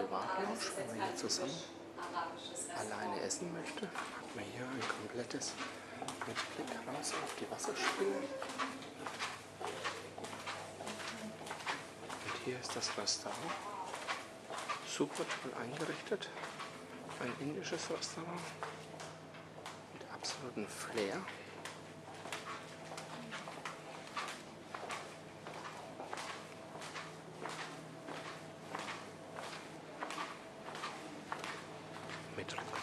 Privatlounge, wenn man hier zusammen alleine essen möchte. Hat man hier ein komplettes mit Blick raus auf die Wasserspiele. Und hier ist das Restaurant. Super toll eingerichtet. Ein indisches Restaurant mit absolutem Flair. Mit